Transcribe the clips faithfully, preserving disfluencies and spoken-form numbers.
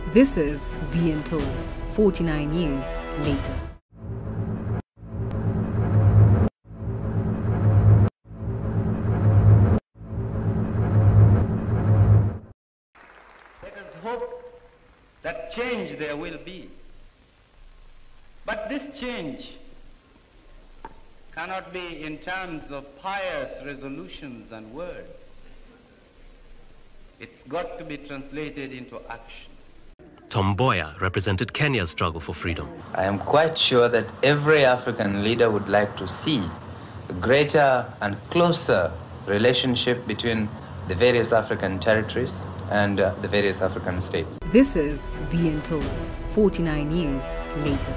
This is Being Told, forty-nine years later. Let us hope that change there will be. But this change cannot be in terms of pious resolutions and words. It's got to be translated into action. Tom Mboya represented Kenya's struggle for freedom. I am quite sure that every African leader would like to see a greater and closer relationship between the various African territories and uh, the various African states. This is Being Told, forty-nine years later.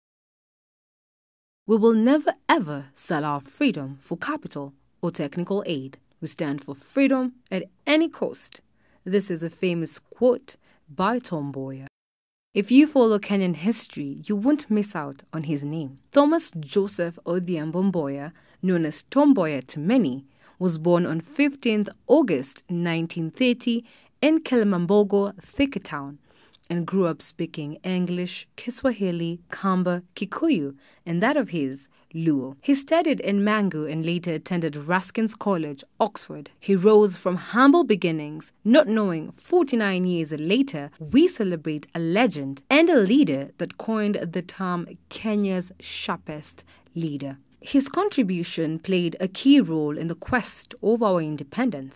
We will never ever sell our freedom for capital or technical aid. We stand for freedom at any cost. This is a famous quote by Tom Mboya. If you follow Kenyan history, you won't miss out on his name. Thomas Joseph Odhiambo Mboya, known as Tom Mboya to many, was born on fifteenth August nineteen thirty in Kilimambogo, Thika Town, and grew up speaking English, Kiswahili, Kamba, Kikuyu, and that of his, Luo. He studied in Mangu and later attended Ruskin's College, Oxford. He rose from humble beginnings, not knowing forty-nine years later we celebrate a legend and a leader that coined the term Kenya's sharpest leader. His contribution played a key role in the quest of our independence.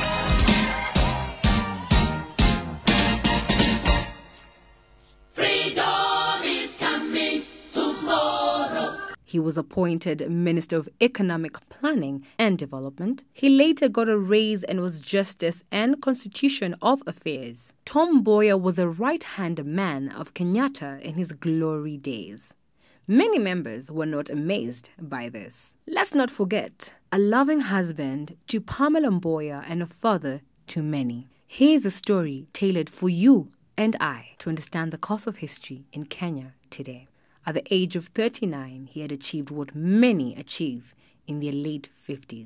He was appointed Minister of Economic Planning and Development. He later got a raise and was Justice and Constitution of Affairs. Tom Mboya was a right-hand man of Kenyatta in his glory days. Many members were not amazed by this. Let's not forget, a loving husband to Pamela Mboya and a father to many. Here's a story tailored for you and I to understand the course of history in Kenya today. At the age of thirty-nine, he had achieved what many achieve in their late fifties.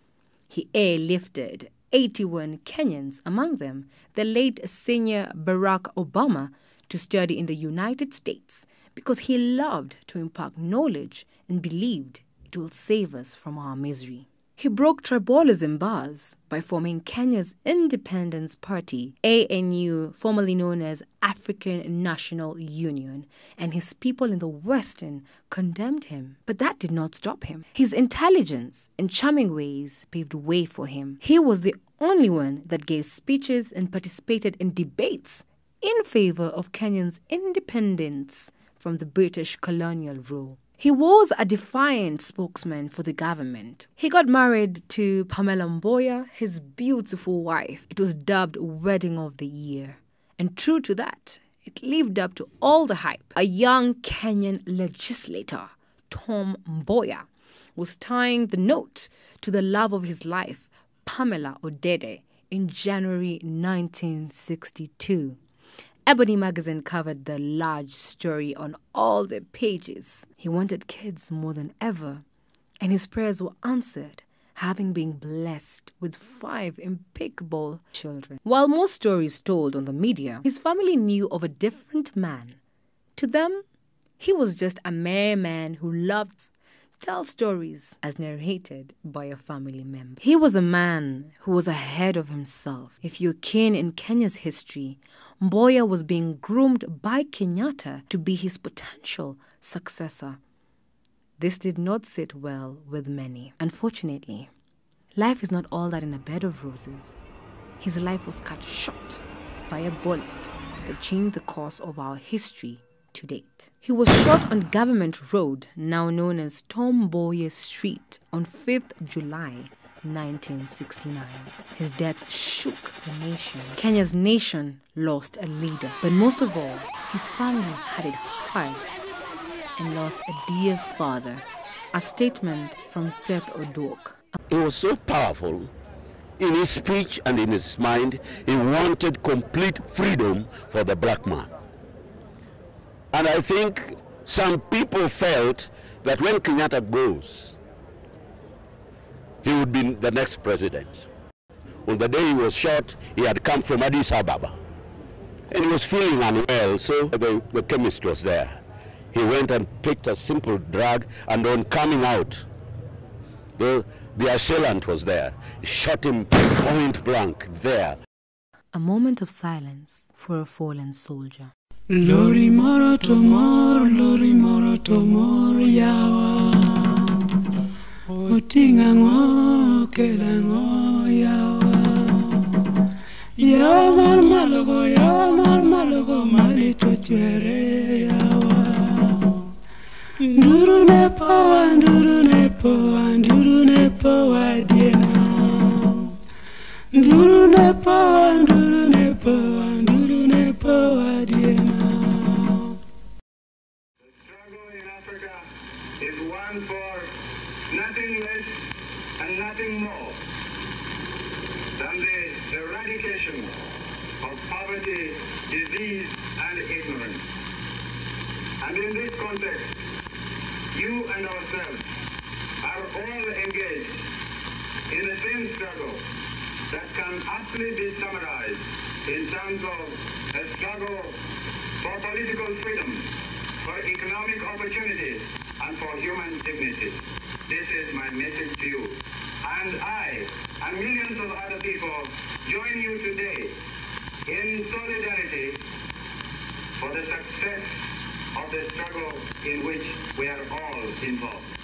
He airlifted eighty-one Kenyans, among them the late senior Barack Obama, to study in the United States because he loved to impart knowledge and believed it will save us from our misery. He broke tribalism bars by forming Kenya's Independence Party, A N U, formerly known as African National Union, and his people in the Western condemned him. But that did not stop him. His intelligence and charming ways paved way for him. He was the only one that gave speeches and participated in debates in favor of Kenya's independence from the British colonial rule. He was a defiant spokesman for the government. He got married to Pamela Mboya, his beautiful wife. It was dubbed Wedding of the Year. And true to that, it lived up to all the hype. A young Kenyan legislator, Tom Mboya, was tying the note to the love of his life, Pamela Odede, in January nineteen sixty-two. Ebony magazine covered the large story on all the pages. He wanted kids more than ever, and his prayers were answered, having been blessed with five impeccable children. While most stories told on the media, his family knew of a different man. To them, he was just a mere man who loved to tell stories as narrated by a family member. He was a man who was ahead of himself. If you're keen in Kenya's history, Mboya was being groomed by Kenyatta to be his potential successor. This did not sit well with many. Unfortunately, life is not all that in a bed of roses. His life was cut short by a bullet that changed the course of our history to date. He was shot on Government Road, now known as Tom Mboya Street, on fifth of July nineteen sixty-nine. His death shook the nation. Kenya's nation lost a leader, but most of all, his family had it hard and lost a dear father. A statement from Seth Odok. He was so powerful in his speech and in his mind. He wanted complete freedom for the black man. And I think some people felt that when Kenyatta goes, he would be the next president. On the day he was shot, he had come from Addis Ababa. and he was feeling unwell, so the, the chemist was there. He went and picked a simple drug, and on coming out, the, the assailant was there. He shot him point blank there. A moment of silence for a fallen soldier. Lori moro to mor, lori moro to mor yawa. Otingango kelango yawa. Yawa mal malogo, yawa mal malogo, malito chere yawa. Nduru nepo, nduru nepo, nduru nepo adiena. Nduru nepo, nduru nepo, nduru nepo adiena. The struggle in Africa is one for nothing less and nothing more than the eradication of poverty, disease, and ignorance. And in this context, you and ourselves are all engaged in the same struggle that can aptly be summarized in terms of a struggle for political freedom, for economic opportunity, and for human dignity. This is my message to you. And I and millions of other people join you today in solidarity for the success of the struggle in which we are all involved.